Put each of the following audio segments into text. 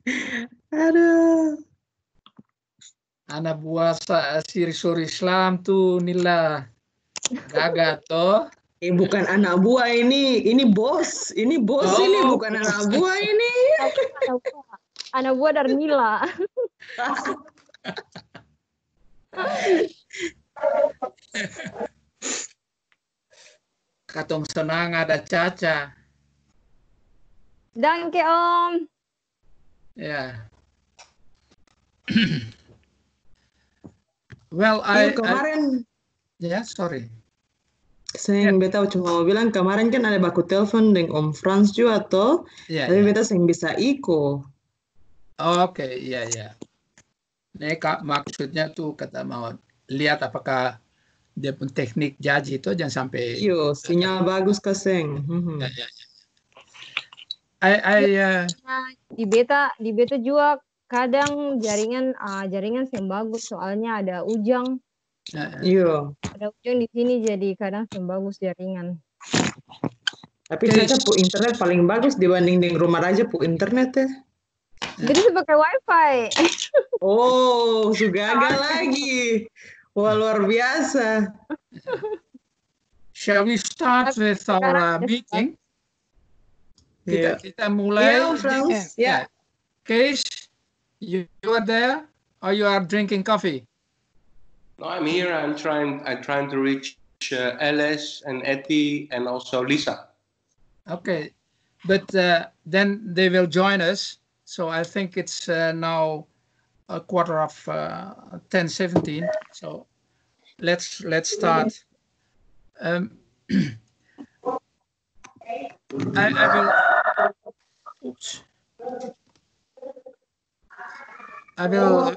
Aduh. Anak buah Suri Islam tuh nila gagal toh. Bukan anak buah ini bos. Ini bos ini bukan anak buah ini. Anak buah dari Nila. Katong senang ada Caca. Danke Om. Ya. Well, kemarin. Sorry. Saya beta cuma mau bilang kemarin kan ada baku telepon dengan Om Frans juga toh. Tapi beta yang bisa iko. Oke, iya. Nih Kak, maksudnya tuh kata mau lihat apakah dia pun teknik jaji itu jangan sampai. Yo, sinyal bagus Kaseng. Di beta juga kadang jaringan yang bagus soalnya ada ujang. Iya. Ada ujung di sini jadi kadang yang bagus jaringan. Tapi Caca pu internet paling bagus dibanding di rumah aja pu internet ya. Jadi saya pakai wifi. Oh, Sugaga lagi. Wah, luar biasa. Shall we start with our meeting? Kita mulai. Yeah, Frans. Yeah. Kees, you are there or you are drinking coffee? No, I'm here. I'm trying to reach Alice and Etty and also Lisa. Okay, but then they will join us. So I think it's now a quarter of 10:17. So let's start. I will. Oops. I will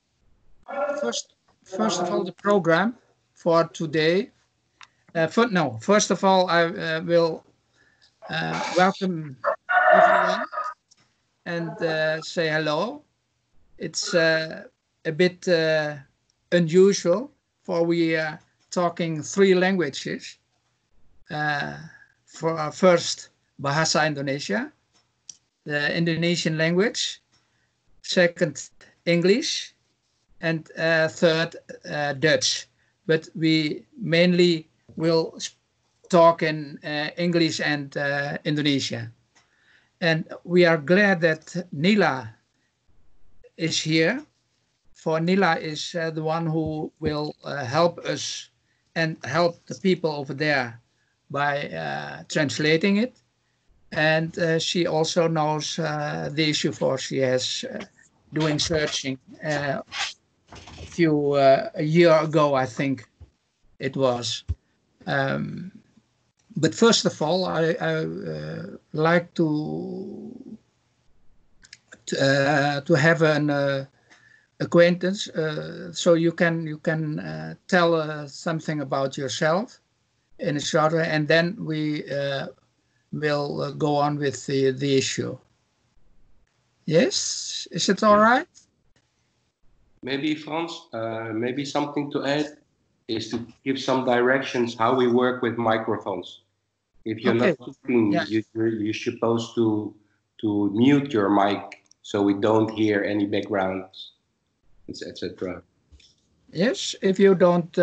first of all the program for today. First of all, I will welcome everyone and say hello. It's a bit unusual for we are talking 3 languages. For our first Bahasa Indonesia, the Indonesian language, second English, and third Dutch. But we mainly will talk in English and Indonesia. And we are glad that Nila is here. For Nila is the one who will help us and help the people over there by translating it. And she also knows the issue for she has doing searching a year ago, I think it was. But first of all, I like to have an acquaintance, so you can tell something about yourself in a short, and then we will go on with the issue. Yes, is it all right? Maybe Frans, maybe something to add is to give some directions how we work with microphones. If you're not talking, you're supposed to mute your mic so we don't hear any backgrounds, etc. Yes, if you don't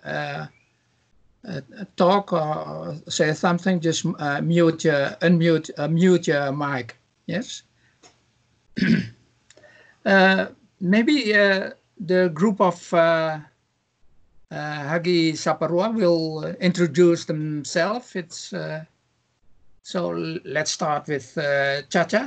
talk or say something, just mute your mic. Yes. Maybe the group of Hagi Saparua will introduce themselves. It's so let's start with Caca.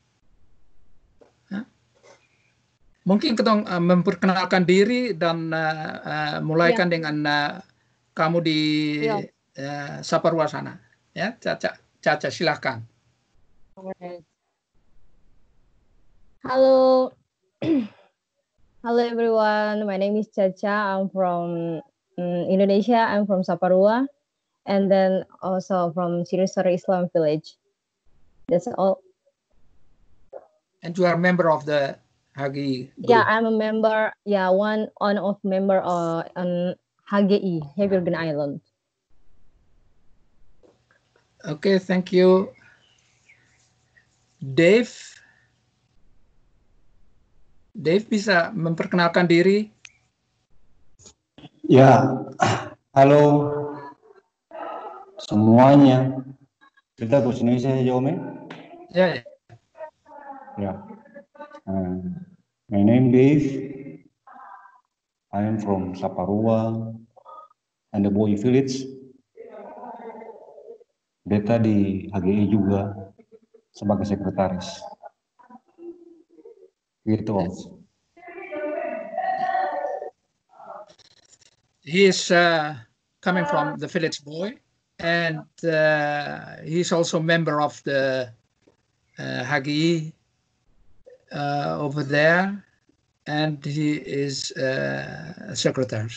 Mungkin kita memperkenalkan diri dan mulaikan dengan kamu di Saparua sana. Ya, Caca silakan. Hello. Hello everyone, my name is Caca. I'm from Indonesia. I'm from Saparua, and then also from Suri Islam Village. That's all. And you are a member of the Hagi group? Yeah, I'm a member. Yeah, one of member on HGI, Hebergen Island. Okay, thank you. Dave? Dave bisa memperkenalkan diri? Ya, halo semuanya. Kita bahasa Indonesia aja, Om? Ya. Ya. My name Dave. I am from Saparua and the Boy Village. Beta di HGI juga sebagai sekretaris. Gitu, Om. He is coming from the Village Boy, and he's also member of the HGI over there, and he is a secretary.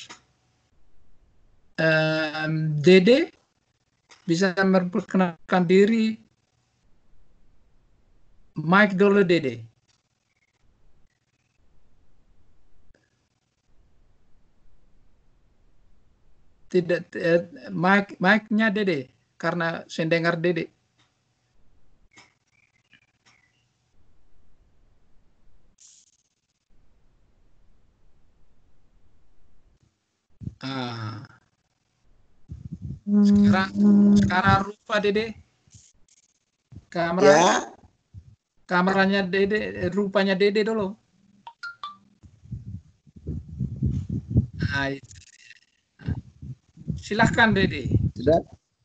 Dede, bisa memperkenalkan diri? Mike dulu, Dede. Tidak, mic-nya Dede, karena saya dengar Dede. Sekarang rupa Dede. Kameranya Dede, rupanya Dede dulu. Silahkan Dede. Sudah.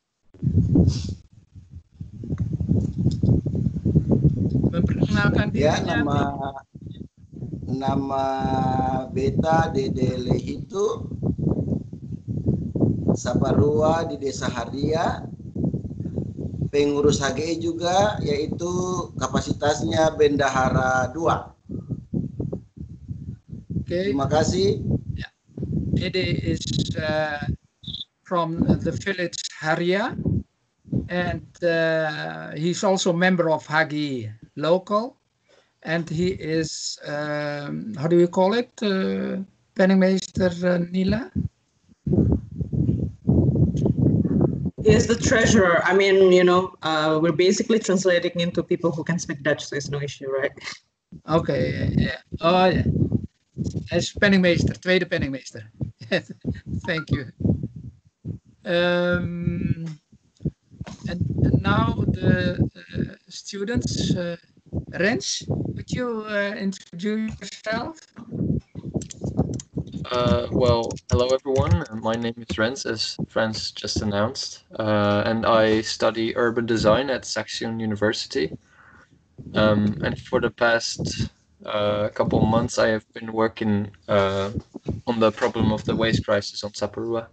Memperkenalkan dirinya. Ya, nama Beta Dede Lehito, Saparua di Desa Haria, pengurus HGI juga, yaitu kapasitasnya Bendahara 2. Okay. Terima kasih. Dede is from the village Haria, and he's also member of HGI local, and he is how do we call it, Penningmeester Nila? He is the treasurer. I mean, we're basically translating into people who can speak Dutch, so it's no issue, right? Okay, yeah. Oh, yeah. As penningmeester, tweede penningmeester. Thank you. And now the students, Rens, would you introduce yourself? Well, hello everyone. My name is Rens, as Frans just announced, and I study urban design at Saxion University. And for the past couple of months, I have been working on the problem of the waste crisis on Saparua.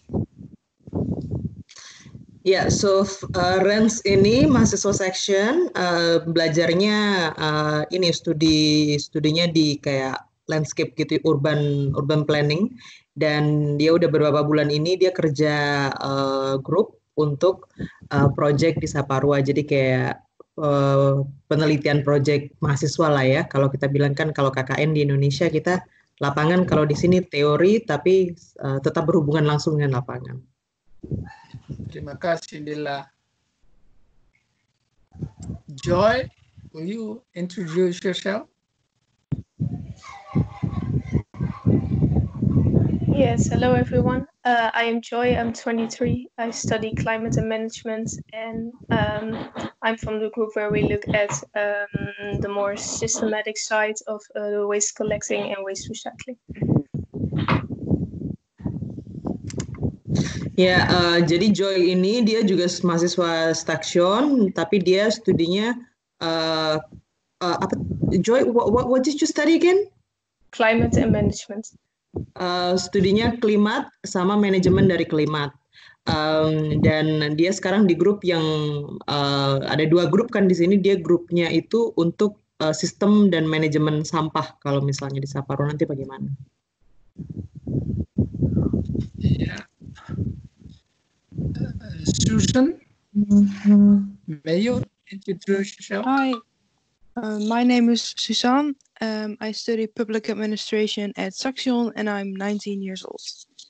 Ya, so Rens ini mahasiswa Saxion, belajarnya ini studinya di kayak landscape gitu, urban planning, dan dia udah beberapa bulan ini dia kerja grup untuk project di Saparua, jadi kayak penelitian project mahasiswa lah ya. Kalau kita bilang kan kalau KKN di Indonesia kita lapangan, kalau di sini teori tapi tetap berhubungan langsung dengan lapangan. Terima kasih, Dila. Joy, will you introduce yourself? Yes, hello everyone. I am Joy, I'm 23. I study climate and management, and I'm from the group where we look at the more systematic side of waste collecting and waste recycling. Ya, jadi Joy ini dia juga mahasiswa Saxion, tapi dia studinya apa? Joy, what did you study again? Climate and management. Studinya klimat sama manajemen dari klimat. Dan dia sekarang di grup yang ada 2 grup kan di sini. Dia grupnya itu untuk sistem dan manajemen sampah. Kalau misalnya di Saparua nanti bagaimana? Yeah. Susan, may you introduce yourself? Hi, my name is Suzanne. I study public administration at Saxion, and I'm 19 years old.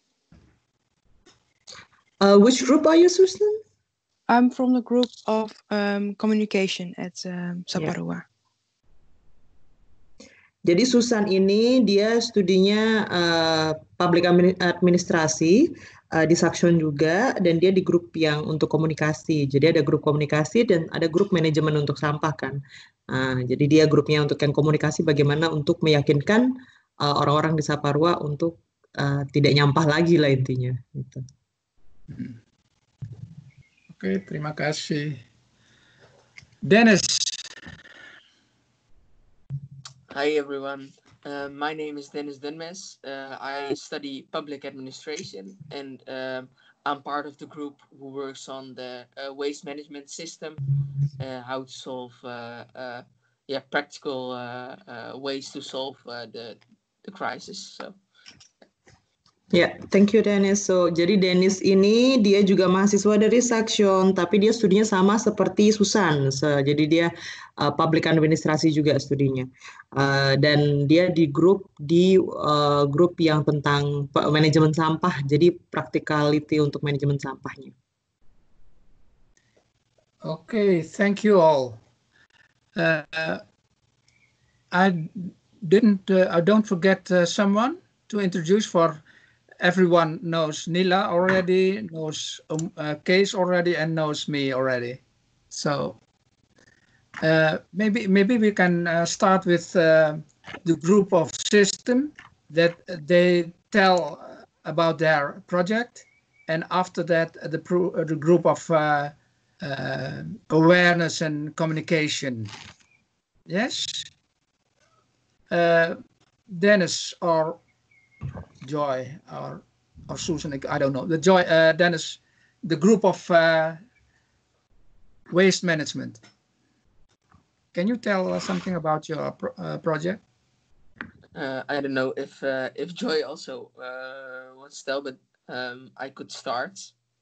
Which group are you, Susan? I'm from the group of communication at Saparua. Jadi Susan ini dia studinya public administrasi di Saxion juga, dan dia di grup yang untuk komunikasi. Jadi ada grup komunikasi dan ada grup manajemen untuk sampah kan. Jadi dia grupnya untuk yang komunikasi, bagaimana untuk meyakinkan orang-orang di Saparua untuk tidak nyampah lagi lah intinya. Gitu. Oke, terima kasih. Dennis. Hi everyone, my name is Dennis Dunmes. I study public administration, and I'm part of the group who works on the waste management system, how to solve practical ways to solve the crisis. So. Ya, thank you Dennis. So, jadi Dennis ini dia juga mahasiswa dari Saxion, tapi dia studinya sama seperti Susan. Jadi dia public administrasi juga studinya. Dan dia di grup yang tentang manajemen sampah, jadi practicality untuk manajemen sampahnya. Okay, thank you all. I don't forget someone to introduce. For everyone knows Nila already, knows Kees already, and knows me already. So maybe we can start with the group of system that they tell about their project, and after that the group of awareness and communication. Yes, Dennis or Joy or Susan, I don't know. Dennis, the group of waste management. Can you tell us something about your project? I don't know if Joy also wants to tell, but I could start.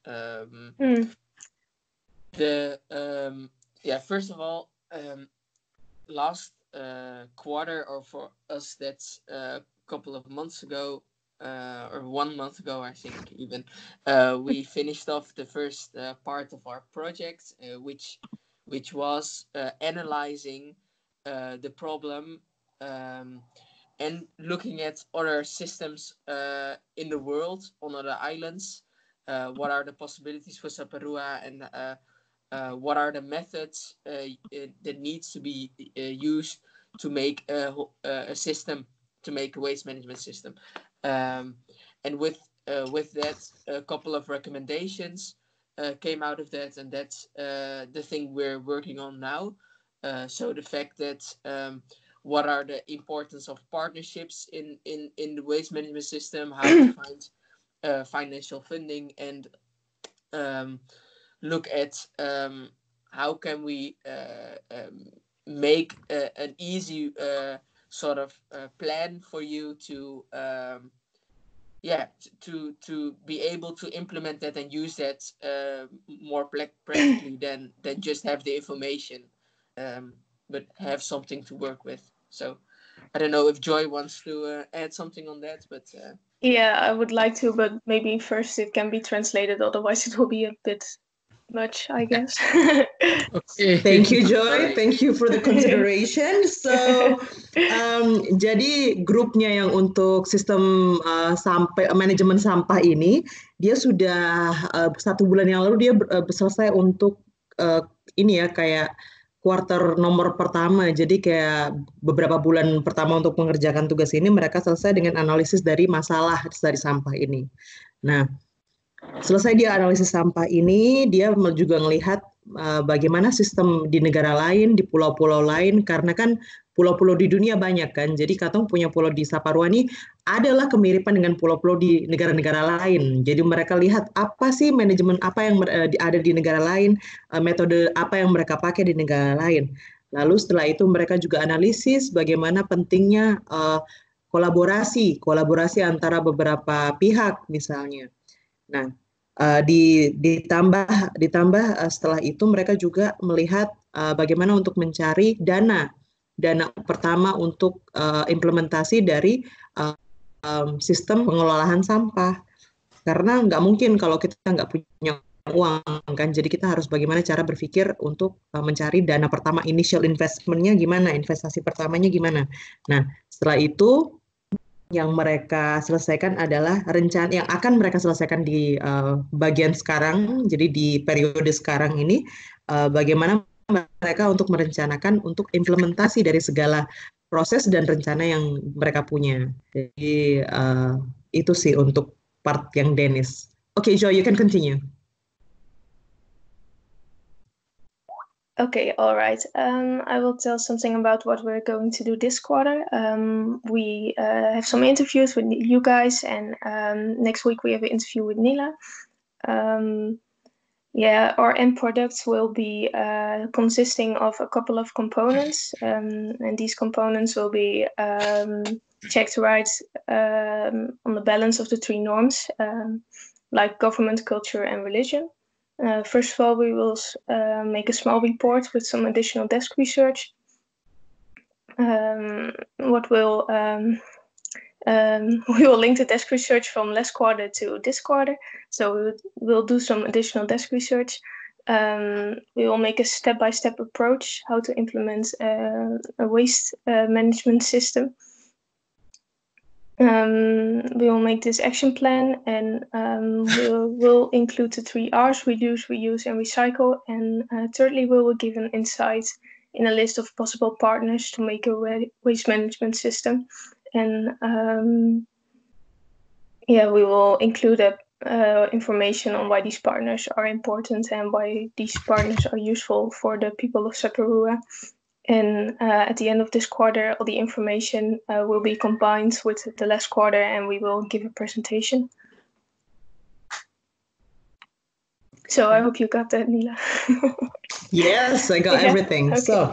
First of all, last quarter, or for us that's a couple of months ago, or 1 month ago, I think even, we finished off the first part of our project, which was analyzing the problem and looking at other systems in the world, on other islands. What are the possibilities for Saparua, and what are the methods that needs to be used to make a system, to make a waste management system. And with that, a couple of recommendations came out of that, and that's the thing we're working on now. So the fact that what are the importance of partnerships in the waste management system, how to find financial funding, and look at how can we make an easy sort of plan for you to be able to implement that and use that more practically than just have the information, but have something to work with. So I don't know if Joy wants to add something on that, but yeah, I would like to, but maybe first it can be translated, otherwise it will be a bit much, I guess. Okay. Thank you, Joy. Thank you for the consideration. So, jadi grupnya yang untuk sistem manajemen sampah ini, dia sudah 1 bulan yang lalu dia selesai untuk kayak kuarter nomor pertama. Jadi kayak beberapa bulan pertama untuk mengerjakan tugas ini, mereka selesai dengan analisis dari masalah dari sampah ini. Nah, selesai dia analisis sampah ini, dia juga melihat bagaimana sistem di negara lain, di pulau-pulau lain, karena kan pulau-pulau di dunia banyak kan. Jadi Katong punya pulau di Saparua ini adalah kemiripan dengan pulau-pulau di negara-negara lain. Jadi mereka lihat apa sih manajemen apa yang ada di negara lain, metode apa yang mereka pakai di negara lain. Lalu setelah itu mereka juga analisis bagaimana pentingnya kolaborasi antara beberapa pihak misalnya. Nah, ditambah setelah itu mereka juga melihat bagaimana untuk mencari dana pertama untuk implementasi dari sistem pengelolaan sampah. Karena nggak mungkin kalau kita nggak punya uang kan, jadi kita harus bagaimana cara berpikir untuk mencari dana pertama, initial investment-nya gimana, investasi pertamanya gimana. Nah, setelah itu yang mereka selesaikan adalah rencana yang akan mereka selesaikan di bagian sekarang, jadi di periode sekarang ini, bagaimana mereka untuk merencanakan untuk implementasi dari segala proses dan rencana yang mereka punya. Jadi itu sih untuk part yang Dennis. Okay, Joy, you can continue. Okay, all right. I will tell something about what we're going to do this quarter. We have some interviews with you guys, and next week we have an interview with Nila. Yeah, our end products will be consisting of a couple of components, and these components will be checked right on the balance of the three norms, like government, culture, and religion. First of all, we will make a small report with some additional desk research. We will link the desk research from last quarter to this quarter. So we'll do some additional desk research. We will make a step-by-step approach how to implement a waste management system. We will make this action plan, and we'll include the 3 R's: reduce, reuse, and recycle. And thirdly, we will give an insight in a list of possible partners to make a waste management system. And yeah, we will include information on why these partners are important and why these partners are useful for the people of Saparua. And at the end of this quarter, all the information will be combined with the last quarter, and we will give a presentation. So I hope you got that, Nila. Yes, I got everything. Okay. So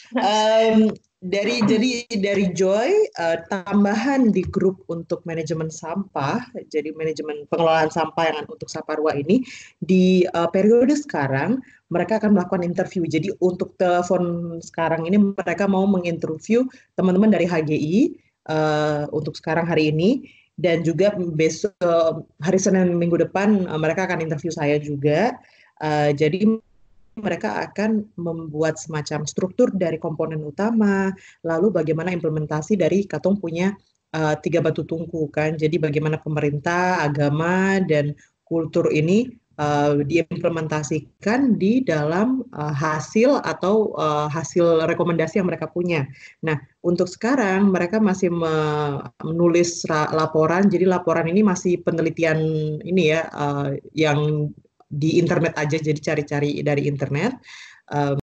dari Joy, tambahan di grup untuk manajemen sampah, jadi manajemen pengelolaan sampah yang untuk Saparua ini di periode sekarang mereka akan melakukan interview. Jadi untuk telepon sekarang ini mereka mau menginterview teman-teman dari HGI untuk sekarang hari ini, dan juga besok hari Senin minggu depan mereka akan interview saya juga. Jadi mereka akan membuat semacam struktur dari komponen utama, lalu bagaimana implementasi dari Katong punya 3 batu tungku kan. Jadi bagaimana pemerintah, agama, dan kultur ini diimplementasikan di dalam hasil atau hasil rekomendasi yang mereka punya. Nah, untuk sekarang mereka masih menulis laporan. Jadi laporan ini masih penelitian ini ya, yang di internet aja, jadi cari-cari dari internet.